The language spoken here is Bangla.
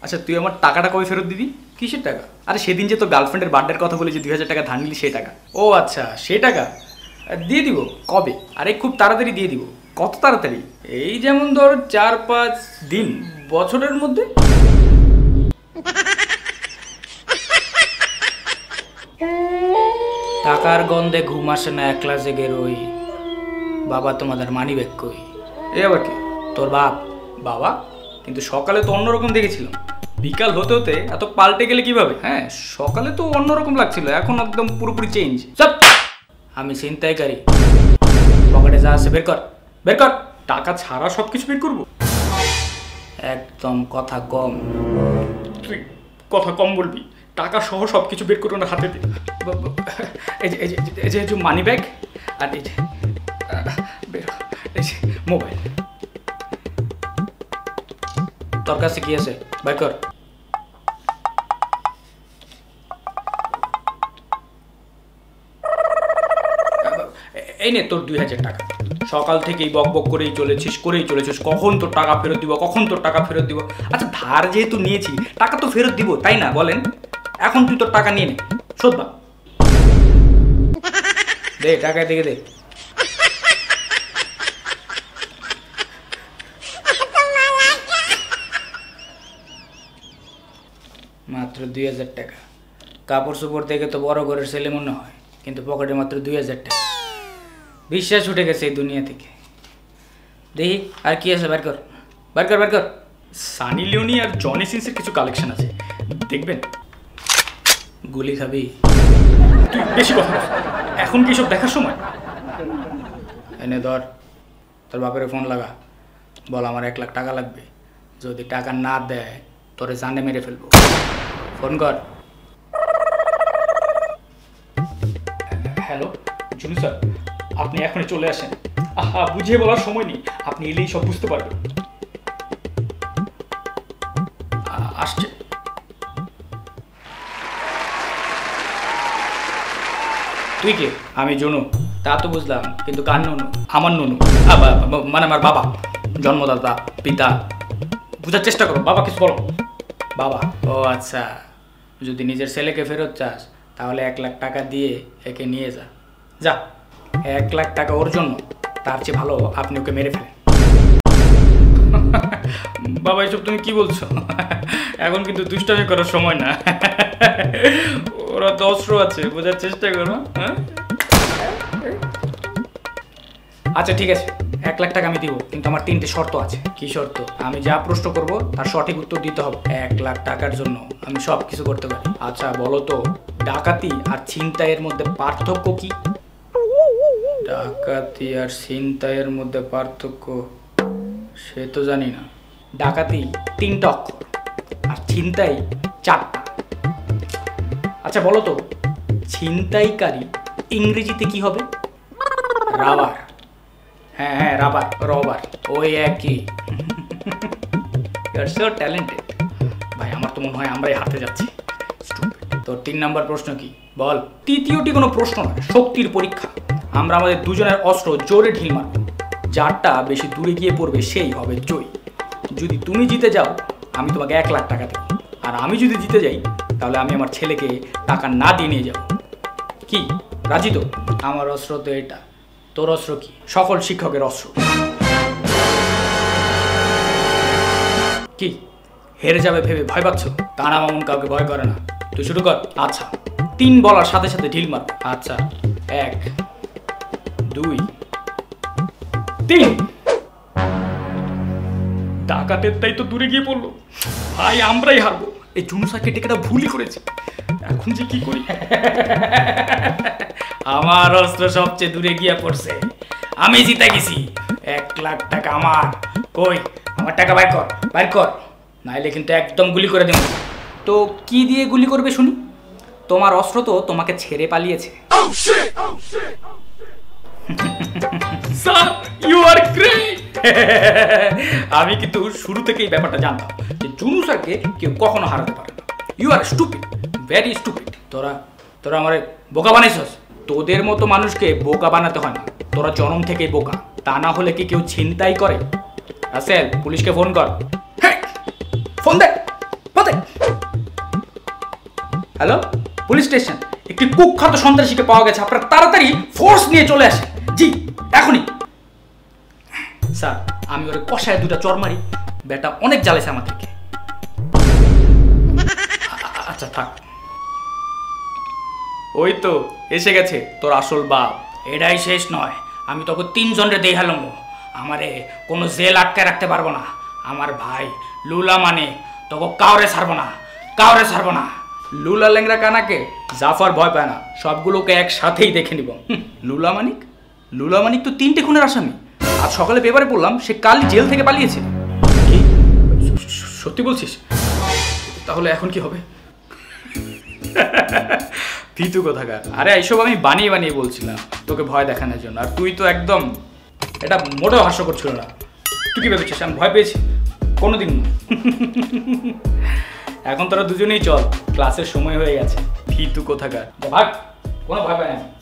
আচ্ছা তুই আমার টাকাটা কবে ফেরত দিবি? কিসের টাকা? আরে সেদিন যে তোর গার্লফ্রেন্ডের বার্থডের কথা বলে যে 2000 টাকা ধার নিলি সেই টাকা। ও আচ্ছা সেই টাকা দিয়ে দিব। কবে? আরে খুব তাড়াতাড়ি দিয়ে দিব। কত তাড়াতাড়ি? এই যেমন ধর 4-5 দিন, বছরের মধ্যে। টাকার গন্ধে ঘুম আসে না, একলা জেগে রই। বাবা তোমাদের মানি ব্যাগ কই? এ আবার কি? তোর বাপ। বাবা? কিন্তু সকালে তো অন্যরকম দেখেছিলাম, বিকাল হতে হতে এত পাল্টে গেলে কিভাবে? হ্যাঁ সকালে তো অন্যরকম লাগছিল, এখন একদম পুরোপুরি চেঞ্জ। চুপ! আমি ছিনতাইকারী। পকেটে যা আছে বের কর, বের কর। টাকা ছাড়া সব কিছু বের করবো? একদম কথা কম। তুই কথা কম বলবি, টাকা সহ সব কিছু বের করে ওনার হাতে দে। এই যে মানি ব্যাগ, আর এই যে মোবাইল। তোর কাছে কি আছে বের কর। এই নে তোর 2000 টাকা। সকাল থেকেই বক বক করেই চলেছিস, কখন তোর টাকা ফেরত দিব, কখন তোর টাকা ফেরত দিব। আচ্ছা ধার যেহেতু নিয়েছি টাকা তো ফেরত দিব, তাই না বলেন? এখন তুই তোর টাকা নিয়ে নে, শোধবা। দে টাকা দিকে দে। মাত্র 2000 টাকা। কাপড় চোপড় দেখে তো বড় ঘরের ছেলে মনে হয়, কিন্তু পকেটে মাত্র 2000 টাকা। বিশ্বাস উঠে গেছে এই দুনিয়া থেকে। দেখি আর কি আছে, বের কর, বের কর, বের কর। সানি লিওনি আর জনি সিন্সের কিছু কালেকশন আছে, দেখবেন? গুলি খাবি? তুই বেশি কথা বল, এখন কি সব দেখার সময়? এনে ধর, তোর বাপের ফোন লাগা, বল আমার 1 লাখ টাকা লাগবে। যদি টাকা না দেয় তোরে জানে মেরে ফেলবো। ফোন কর। হ্যালো জুনু স্যার, আপনি এখনই চলে আসেন। আহা বুঝিয়ে বলার সময় নেই, আপনি এলেই সব বুঝতে পারবেন। আসছে। তুই কে? আমি জুনু। তা তো বুঝলাম, কিন্তু কার নুনু? আমার নুনু, মানে আমার বাবা, জন্মদাতা, পিতা। বুঝার চেষ্টা করো, বাবা কিছু বলো। বাবা। ও আচ্ছা, যদি নিজের ছেলেকে ফেরত চাস তাহলে 1 লাখ টাকা দিয়ে একে নিয়ে যা। যা, 1 লাখ টাকা ওর জন্য, তার চেয়ে ভালো আপনি ওকে মেরে ফেলেন। বাবা এসব তুমি কি বলছো? এখন কিন্তু দুষ্টামি করার সময় না। ওরা তো অস্ত্র আছে, বোঝার চেষ্টা করো। হ্যাঁ আচ্ছা ঠিক আছে, 1 লাখ টাকা আমি দিব, কিন্তু আমার 3টে শর্ত আছে। কি শর্ত? আমি যা প্রশ্ন করব তার সঠিক উত্তর দিতে হবে। 1 লাখ টাকার জন্য আমি সব কিছু করতে পারি। আচ্ছা বলো তো, ডাকাতি আর ছিনতাইয়ের মধ্যে পার্থক্য কি? ডাকাতি আর ছিনতাইয়ের মধ্যে পার্থক্য সে তো জানি না। ডাকাতি 3টা অক্ষর আর ছিনতাই 4টা। আচ্ছা বলো তো, ছিনতাইকারী ইংরেজিতে কি হবে? রাবার। হ্যাঁ হ্যাঁ রাবার, রবার, ওই একই। You are so talented. ভাই আমার তো মনে হয় আমরাই হারতে যাচ্ছি। তোর 3 নাম্বার প্রশ্ন কি বল? তৃতীয়টি কোনো প্রশ্ন নয়, শক্তির পরীক্ষা। আমরা আমাদের দুজনের অস্ত্র জোরে ঢিল মারব, যারটা বেশি দূরে গিয়ে পড়বে সেই হবে জয়ী। যদি তুমি জিতে যাও আমি তোমাকে 1 লাখ টাকা দেব, আর আমি যদি জিতে যাই তাহলে আমি আমার ছেলেকে টাকা না দিয়ে নিয়ে যাব। কি রাজি তো? আমার অস্ত্র তো এটা, তোর অস্ত্র কি? সকল শিক্ষকের অস্ত্র। কি হেরে যাবে ভেবে ভয় পাচ্ছ? কানা মামুন কাউকে ভয় করে না। তুই শুরু কর। আচ্ছা 3 বলার সাথে সাথে ঢিল মারব। আচ্ছা 1 2 3। ডাকাতের তাই তো দূরে গিয়ে পড়লো। ভাই আমরাই হারবো, এই জুনু স্যারকে টেকাটা ভুলই করেছে। এখন যে কি করি? আমার অস্ত্র সবচেয়ে দূরে গিয়ে পড়ছে, আমি জিতে গেছি। 1 লাখ টাকা আমার। কই আমার টাকা বাইর কর, বাইর কর, নাইলে কিন্তু একদম গুলি করে দেব। তো কি দিয়ে গুলি করবে শুনি? তোমার অস্ত্র তো তোমাকে ছেড়ে পালিয়েছে। Sir you are great. আমি কিন্তু শুরু থেকেই ব্যাপারটা জানতাম যে জুনু স্যারকে কেউ কখনো হারাতে পারে না। You are stupid, very stupid. তোরা তোরা আমারে বোকা বানাইছস। তোদের মতো মানুষকে বোকা বানাতে হয় না, তোরা জন্ম থেকেই বোকা। তা না হলে কি কেউ ছিনতাই করে? রাসেল পুলিশকে ফোন কর। ফোন দে, ফোন হ্যালো, পুলিশ স্টেশন। একটি কুখ্যাত সন্ত্রাসীকে পাওয়া গেছে, আপনারা তাড়াতাড়ি ফোর্স নিয়ে চলে আসেন। জি, এখনই। স্যার, আমি ওরে কষায় দুটা চর মারি, বেটা অনেক জ্বালেছে আমাদেরকে। আচ্ছা থাক। ওই তো এসে গেছে তোর আসল বাপ। এটাই শেষ নয়, আমি তোকে 3 জনরে দেখালাম, আমারে কোনো জেল আটকায় রাখতে পারবো না। আমার ভাই লুলা মানে তোকে কাউরে ছাড়বো না, কাউরে ছাড়বো না। লুলা ল্যাংরা কানাকে জাফর ভয় পায় না, সবগুলোকে একসাথেই দেখে নিব। লুলা মানিক? লুলা মানিক তো 3টে খুনের আসামি। আজ সকালে পেপারে পড়লাম সে কালই জেল থেকে পালিয়েছে। কি সত্যি বলছিস? তাহলে এখন কি হবে? ভীতু কোথাকার। আরে এইসব আমি বানিয়ে বানিয়ে বলছিলাম তোকে ভয় দেখানোর জন্য, আর তুই তো একদম এটা মোটেও হাস্যকর ছিল না। তুই কি ভেবেছিস আমি ভয় পেয়েছি? কোনোদিন না। এখন তোরা দুজনেই চল, ক্লাসের সময় হয়ে গেছে। ভীতু কোথাকার, ভাগ, কোনো ভয় পাই না।